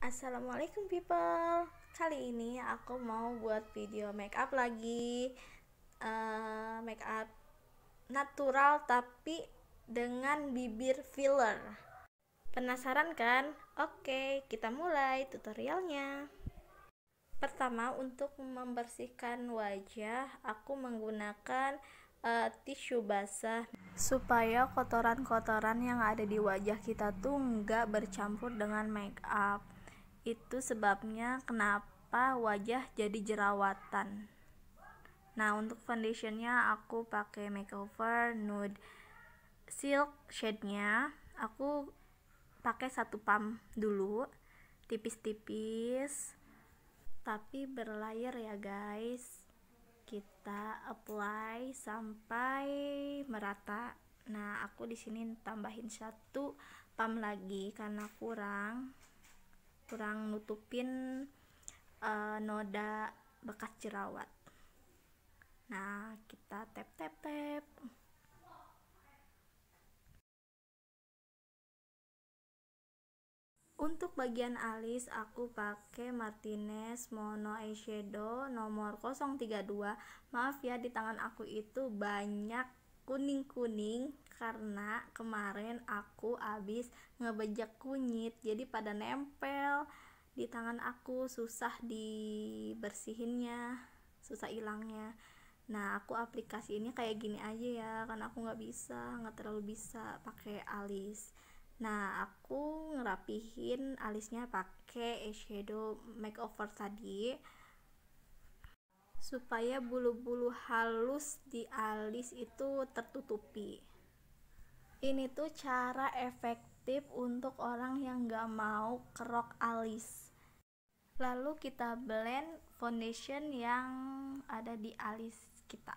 Assalamualaikum people. Kali ini aku mau buat video make up lagi, make up natural tapi dengan bibir filler. Penasaran kan? Oke, kita mulai tutorialnya. Pertama, untuk membersihkan wajah aku menggunakan tisu basah supaya kotoran-kotoran yang ada di wajah kita tuh nggak bercampur dengan make up. Itu sebabnya kenapa wajah jadi jerawatan. Nah, untuk foundationnya aku pakai makeover nude silk shade-nya. Aku pakai satu pump dulu, tipis-tipis tapi berlayer ya guys. Kita apply sampai merata. Nah, aku di sini tambahin satu pump lagi karena kurang nutupin noda bekas jerawat. Nah, kita tap. Untuk bagian alis aku pakai Martinez Mono Eyeshadow nomor 032. Maaf ya, di tangan aku itu banyak kuning-kuning karena kemarin aku habis ngebejek kunyit, jadi pada nempel di tangan aku, susah dibersihinnya, susah hilangnya. Nah, aku aplikasi ini kayak gini aja ya, karena aku nggak terlalu bisa pakai alis. Nah, aku ngerapihin alisnya pakai eyeshadow makeover tadi supaya bulu-bulu halus di alis itu tertutupi. Ini tuh cara efektif untuk orang yang gak mau kerok alis. Lalu kita blend foundation yang ada di alis kita.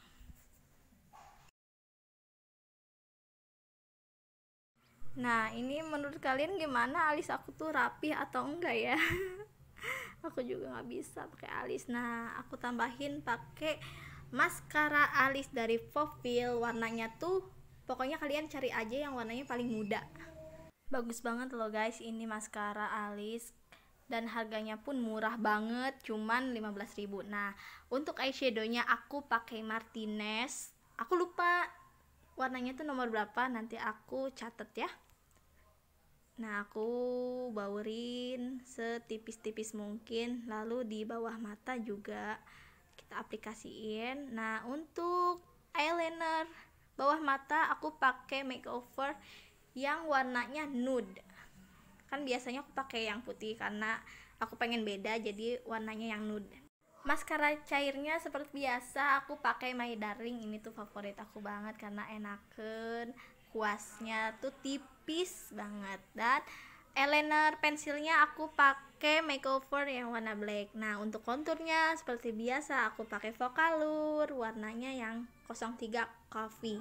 Nah, ini menurut kalian gimana, alis aku tuh rapi atau enggak ya? Aku juga nggak bisa pakai alis. Nah, aku tambahin pakai maskara alis dari Fovil. Warnanya tuh pokoknya kalian cari aja yang warnanya paling muda. Bagus banget loh guys, ini maskara alis dan harganya pun murah banget, cuman 15.000. Nah, untuk eyeshadownya aku pakai Martinez. Aku lupa warnanya tuh nomor berapa, nanti aku catet ya. Nah, aku baurin setipis-tipis mungkin, lalu di bawah mata juga kita aplikasiin. Nah, untuk eyeliner bawah mata aku pakai makeover yang warnanya nude. Kan biasanya aku pakai yang putih karena aku pengen beda, jadi warnanya yang nude. Maskara cairnya seperti biasa aku pakai My Darling. Ini tuh favorit aku banget karena enaken, kuasnya tuh tipis banget. Dan eyeliner pensilnya aku pakai makeover yang warna black. Nah, untuk konturnya seperti biasa aku pakai Vocalour warnanya yang 03 coffee.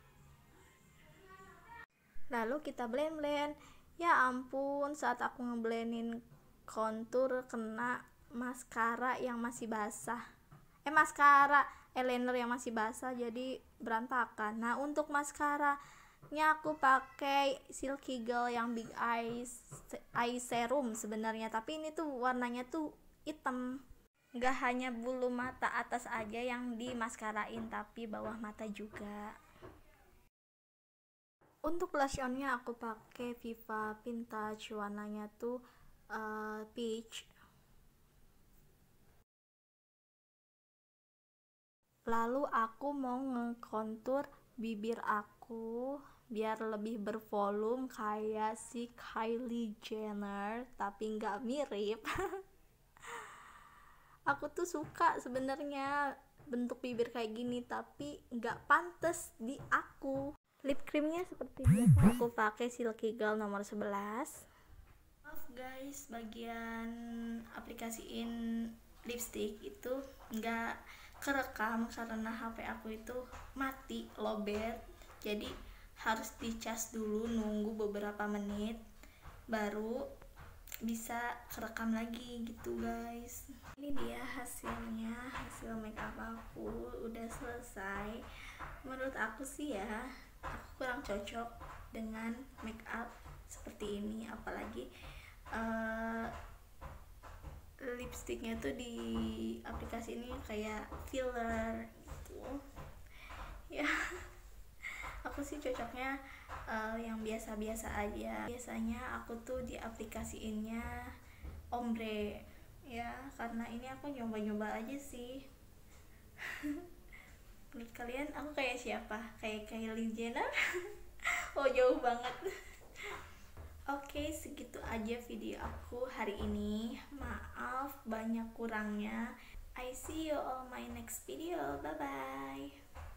Lalu kita blend. Ya ampun, saat aku ngeblendin kontur kena maskara yang masih basah. Maskara eyeliner yang masih basah, jadi berantakan. Nah, untuk maskaranya aku pakai Silky Girl yang Big Eye Serum sebenarnya, tapi ini tuh warnanya tuh hitam. Nggak hanya bulu mata atas aja yang dimaskarain, tapi bawah mata juga. Untuk blush onnya aku pakai Viva Vintage, warnanya tuh peach. Lalu aku mau ngekontur bibir aku biar lebih bervolume kayak si Kylie Jenner, tapi nggak mirip. Aku tuh suka sebenarnya bentuk bibir kayak gini, tapi nggak pantas di aku. Lip creamnya seperti biasa aku pakai Silky Girl nomor 11. Maaf guys, bagian aplikasiin lipstick itu nggak kerekam karena HP aku itu mati lowbat, jadi harus dicas dulu, nunggu beberapa menit baru bisa kerekam lagi gitu guys. Ini dia hasilnya, hasil makeup aku udah selesai. Menurut aku sih ya, aku kurang cocok dengan make up seperti ini, apalagi lipstiknya tuh di aplikasi ini kayak filler gitu ya. Aku sih cocoknya yang biasa-biasa aja. Biasanya aku tuh di aplikasiinnya ombre ya, karena ini aku nyoba-nyoba aja sih. Menurut kalian aku kayak siapa? Kayak Kylie Jenner? Oh, jauh banget. Oke, segitu aja video aku hari ini. Maaf banyak kurangnya. I see you on my next video. Bye bye.